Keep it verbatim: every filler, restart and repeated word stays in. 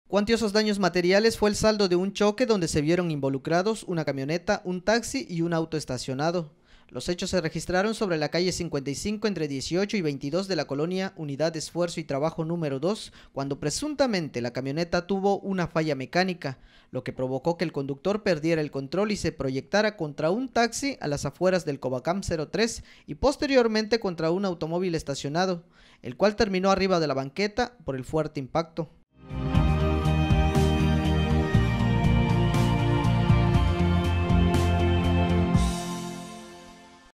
Cuantiosos daños materiales fue el saldo de un choque donde se vieron involucrados una camioneta, un taxi y un auto estacionado. Los hechos se registraron sobre la calle cincuenta y cinco entre dieciocho y veintidós de la colonia Unidad de Esfuerzo y Trabajo número dos, cuando presuntamente la camioneta tuvo una falla mecánica, lo que provocó que el conductor perdiera el control y se proyectara contra un taxi a las afueras del Covacam cero tres y posteriormente contra un automóvil estacionado, el cual terminó arriba de la banqueta por el fuerte impacto.